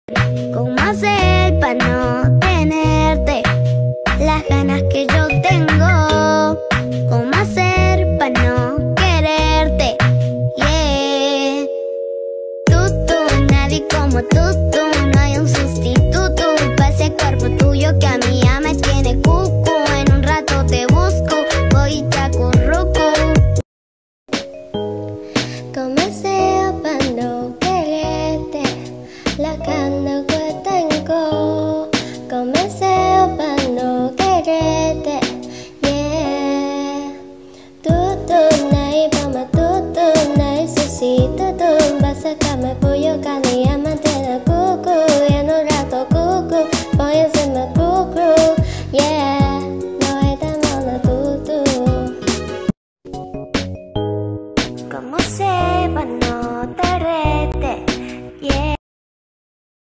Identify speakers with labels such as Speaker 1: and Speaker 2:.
Speaker 1: ¿Cómo hacer para no tenerte las ganas que yo tengo? ¿Cómo hacer para no quererte? Yeah. Nadie como tú, no hay un sustituto para ese cuerpo tuyo que a mí ya me tiene cucu. En un rato te busco, voy y te acurruco. ¿Cómo hacer para no quererte las ganas que tengo?